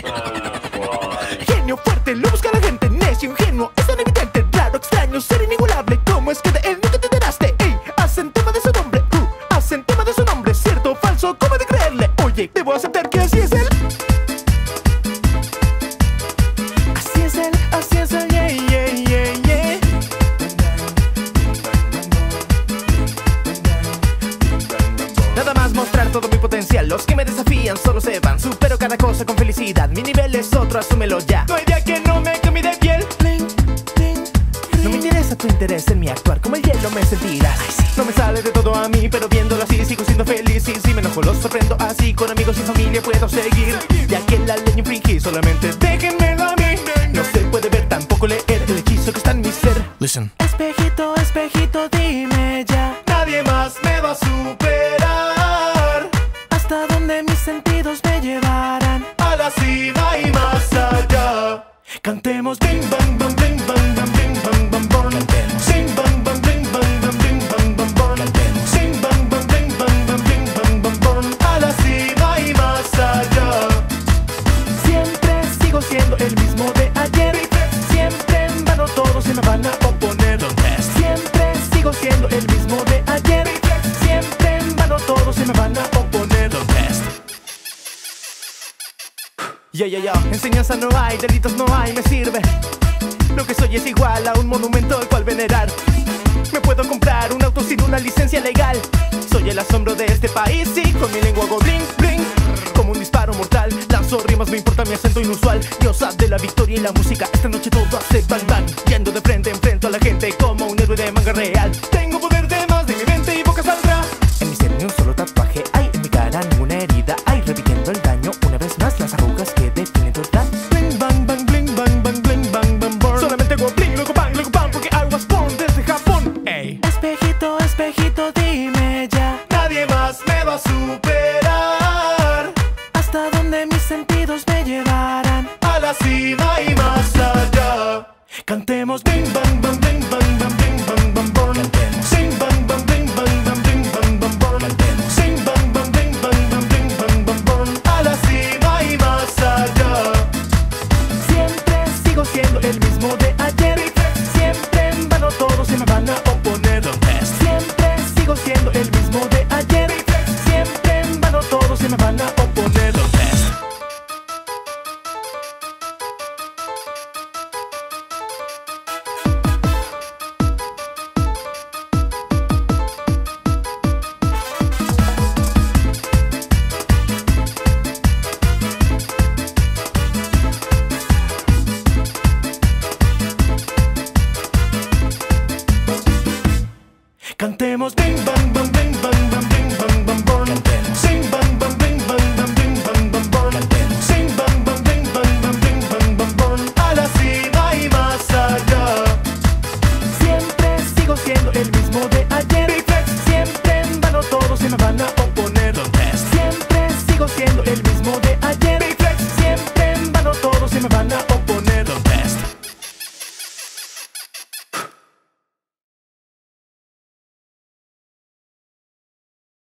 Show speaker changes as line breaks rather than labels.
Genio fuerte, lo busca la gente, necio, ingenuo, es tan evidente, raro, extraño, ser inigualable. ¿Cómo es que de él nunca te enteraste? Ey, hacen tema de su nombre, hacen tema de su nombre, cierto o falso, ¿cómo de creerle? Oye, debo aceptar que así es él. Así es él, yeah, yeah, yeah, yeah. Nada más mostrar todo mi potencial, los que me desafían solo se van. Supero cada cosa con felicidad, mi nivel es otro, asúmelo ya. No hay día que no me cambie de piel. No me interesa tu interés en mi actuar, como el hielo me sentirás. No me sale de todo a mí, pero viéndolo así sigo siendo feliz. Y si me enojo los sorprendo así, con amigos y familia puedo seguir. Ya que la ley infringí, solamente déjenmelo a mí. No se puede ver, tampoco leer el hechizo que está en mi ser.
Listen.
Espejito, espejito, dime ya, nadie más me va a superar. Hasta donde mis sentidos me llevarán, a la cima y más allá. Cantemos bing bang bang bing bang bang bing bang bang bang. Sing bang bang bing bang bang bing bang bang bang. Sing bang bang bing bang bang bing bang bang bang. A la cima y más allá. Siempre sigo siendo el mismo de ayer. Siempre en vano todos se me van a oponer. Siempre sigo siendo el mismo de ayer. Siempre en vano todos se me van a oponer. Ya, enseñanza no hay, delitos no hay, me sirve. Lo que soy es igual a un monumento al cual venerar. Me puedo comprar un auto sin una licencia legal. Soy el asombro de este país y con mi lengua hago bling bling. Como un disparo mortal, lanzo rimas, no importa mi acento inusual. Diosa de la victoria y la música, esta noche todo hace bang bang. Yendo de frente, enfrento a la gente como un héroe de manga real. Tengo poder de más, de mi mente y boca saldrá. En mi ser ni un solo tatuaje hay, en mi cara ninguna herida hay. Repitiendo el daño una vez más, las arrugas que definen tu edad. Bling bang bang, bling bang bang, bling bang bang burn. Solamente hago bling, luego bang, porque I was born desde Japón. Ey. Espejito, espejito, dime ya, nadie más me va a superar. Hasta donde mis sentidos me llevarán, a la cima y más allá. Cantemos bing bang bang, bling bang bang, bling bang bang burn. Sing bang bang, bling bang bang, bling bang bang burn. Sing bang bang, bling bang bang, bling bang bang burn. A la cima y más allá. Siempre sigo siendo el mismo de ayer. Siempre en vano todos se me van a oponer. Siempre sigo siendo el mismo de ayer. Siempre en vano todos se me van a oponer. Cantemos bing bang bang, bing bang bang, bing bang bang burn. Sing bang bang, bing bang bang, bing bang bang burn. Sing bang bang, bing bang bang, bing bang bang burn. A la cima y más allá. Siempre sigo siendo el